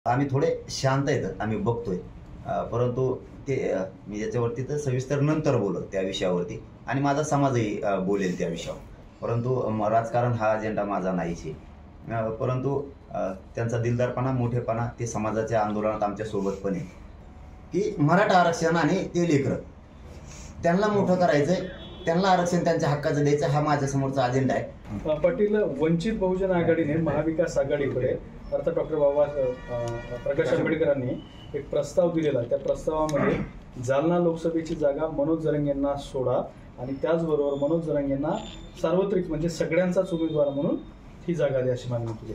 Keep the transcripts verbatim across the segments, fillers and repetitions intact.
आम्ही थोडे शांत आहेत, आम्ही बघतोय. परंतु ते मी याच्यावरती तर सविस्तर नंतर बोलत त्या विषयावरती आणि माझा समाजही बोलेल त्या विषयावर. परंतु राजकारण हा अजेंडा माझा नाहीच आहे. परंतु त्यांचा दिलदारपणा, मोठेपणा ते समाजाच्या आंदोलनात आमच्या सोबत पण आहे की मराठा आरक्षण आणि ते लेकरं त्यांना मोठं करायचंय, त्यांना आरक्षण त्यांच्या हक्काचं द्यायचं, हा माझ्या समोरचा अजेंडा आहे. पाटील, वंचित बहुजन आघाडीने महाविकास आघाडीकडे अर्थात डॉक्टर बाबा प्रकाश आंबेडकरांनी एक प्रस्ताव दिलेला. त्या प्रस्तावामध्ये जालना लोकसभेची जागा मनोज जरंगे यांना सोडा आणि त्याचबरोबर मनोज जरंगे यांना सार्वत्रिक म्हणजे सगळ्यांचाच उमेदवार म्हणून ही जागा द्या अशी मागणी केली.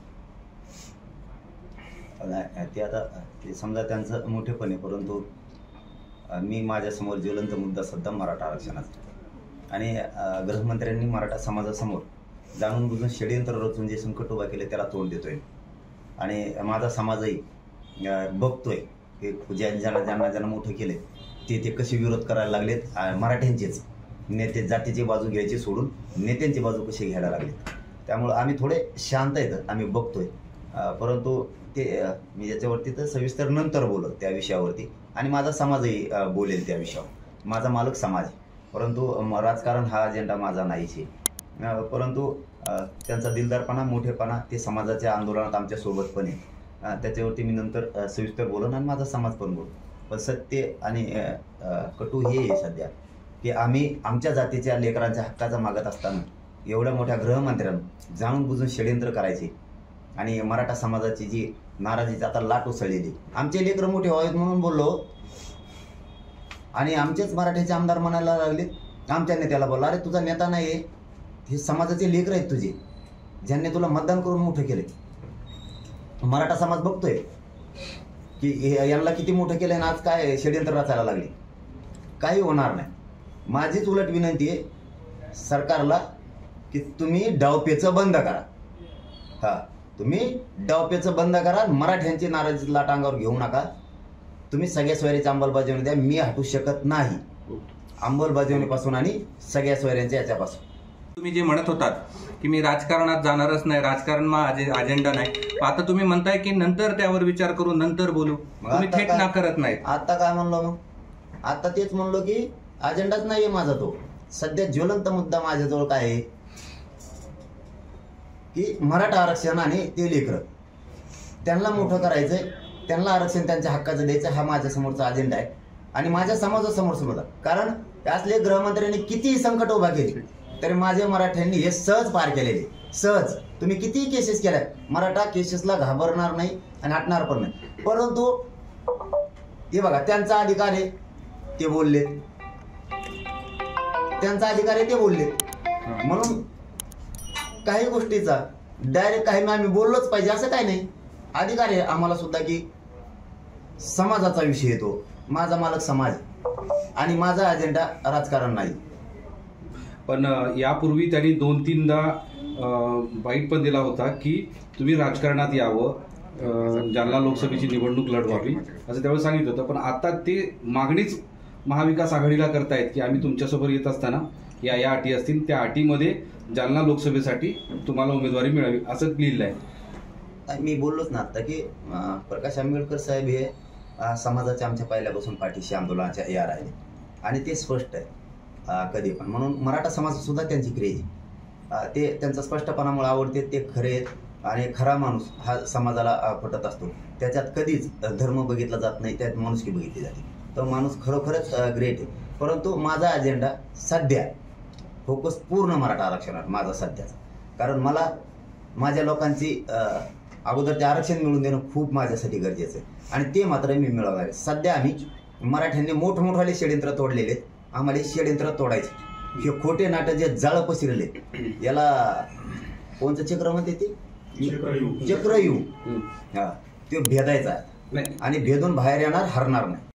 ते आता ते समजा त्यांचं मोठेपण आहे, परंतु मी माझ्यासमोर ज्वलंत मुद्दा सध्या मराठा आरक्षणाचा आणि गृहमंत्र्यांनी मराठा समाजासमोर जाणून बुजून षडयंत्र रचून जे संकट उभा केले त्याला तोंड देतोय आणि माझा समाजही बघतोय की ज्यांना ज्यांना ज्यांना मोठं केले ते ते कसे विरोध करायला लागलेत. मराठ्यांचेच नेते जातीची बाजू घ्यायची सोडून नेत्यांची बाजू कशी घ्यायला लागलेत. त्यामुळं आम्ही थोडे शांत आहेत, आम्ही बघतोय. परंतु ते मी याच्यावरती तर सविस्तर नंतर बोलत त्या विषयावरती आणि माझा समाजही बोलेल त्या विषयावर. माझा मालक समाज आहे, परंतु राजकारण हा अजेंडा माझा नाहीच आहे. परंतु त्यांचा दिलदारपणा, मोठेपणा ते समाजाच्या आंदोलनात आमच्या सोबत पण आहे. त्याच्यावरती मी नंतर सविस्तर बोलन आणि माझा समाज पण बोलतो. पण सत्य आणि कटू हे आहे सध्या की आम्ही आमच्या जातीच्या लेकरांच्या हक्काचा मागत असताना एवढ्या मोठ्या गृहमंत्र्यांना जाणून बुजून षडयंत्र करायचे आणि मराठा समाजाची जी नाराजी आता लाट उसळलेली, आमचे लेकरं मोठे व्हावेत म्हणून बोललो आणि आमचेच मराठ्याचे आमदार म्हणायला लागले. आमच्या नेत्याला बोलला, अरे तुझा नेता नाही आहे, हे समाजाचे लेकरं आहेत तुझे, ज्यांनी तुला मतदान करून मोठं केले. मराठा समाज बघतोय की यांना किती मोठं केलं आणि आज काय षडयंत्र रचायला लागले. काही होणार नाही. माझीच उलट विनंती आहे सरकारला की तुम्ही डावपेचं बंद करा. हा तुम्ही डावपेचं बंद करा. मराठ्यांची नाराजी लाट अंगावर घेऊ नका. तुम्ही सगळ्या सोयरीची अंमलबजावणी द्या. मी हटू शकत नाही अंमलबजावणीपासून आणि सगळ्या सोयऱ्यांच्या याच्यापासून. तुम्ही जे म्हणत होतात की मी राजकारणात जाणारच नाही, राजकारण माझा अजेंडा नाही, आता तुम्ही म्हणताय की नंतर त्यावर विचार करू, नंतर बोलू. तुम्ही थेट नाकारत नाही. आता काय म्हणलो मग? आता तेच म्हणलो की अजेंडाच नाहीये माझा. तो सध्या ज्वलंत मुद्दा माझ्याजवळ काय आहे की मराठा आरक्षण आणि ते लेकरं त्यांना मोठं करायचंय, त्यांना आरक्षण त्यांच्या हक्काचं द्यायचं, हा माझ्या समोरचा अजेंडा आहे आणि माझ्या समाजासमोर सुद्धा. कारण असले गृहमंत्र्यांनी कितीही संकट उभा केली तरी माझ्या मराठ्यांनी हे सहज पार केलेले. सहज. तुम्ही कितीही केसेस केल्या, मराठा केसेसला घाबरणार नाही आणि हटणार पण नाही. परंतु हे बघा, त्यांचा अधिकार आहे ते बोलले, त्यांचा अधिकार आहे ते बोलले. म्हणून काही गोष्टीचा डायरेक्ट काही आम्ही बोललोच पाहिजे असं काही नाही. अधिकार आहे आम्हाला सुद्धा की समाजाचा विषय येतो. माझा मालक समाज आणि माझा अजेंडा राजकारण नाही. पण यापूर्वी त्यांनी दोन तीनदा बाईट पण दिला होता की तुम्ही राजकारणात यावं, जालना लोकसभेची निवडणूक लढवावी असं त्यावेळी सांगितलं होतं. पण आता ते मागणीच महाविकास आघाडीला करतायत की आम्ही तुमच्यासोबत येत असताना या या अटी असतील, त्या अटीमध्ये जालना लोकसभेसाठी तुम्हाला उमेदवारी मिळावी असं लिहिलं आहे. मी बोललोच ना आता की प्रकाश आंबेडकर साहेब हे समाजाच्या आमच्या पहिल्यापासून पाठीशी आंदोलनाच्या या राहिले आणि ते स्पष्ट आहे कधी पण. म्हणून मराठा समाज सुद्धा त्यांची क्रेज ते त्यांचा स्पष्टपणामुळे आवडते. ते खरे आहेत आणि खरा माणूस हा समाजाला पटत असतो. त्याच्यात कधीच धर्म बघितला जात नाही, त्यात माणुसकी बघितली जाते. तो माणूस खरोखरच ग्रेट आहे. परंतु माझा अजेंडा सध्या फोकस पूर्ण मराठा आरक्षणात माझा सध्याचा. कारण मला माझ्या लोकांची अगोदर ते आरक्षण मिळवून देणं खूप माझ्यासाठी गरजेचं आहे आणि ते मात्र मी मिळवणार आहे. सध्या आम्ही मराठ्यांनी मोठमोठाले षडयंत्र तोडलेले आहेत, आम्हाला षडयंत्र तोडायचे. हे खोटे नाटक जे जाळं पसरले याला कोणतं चक्र म्हणते ते चक्रयू हा ते भेदायचा आणि भेदून बाहेर येणार, हरणार नाही.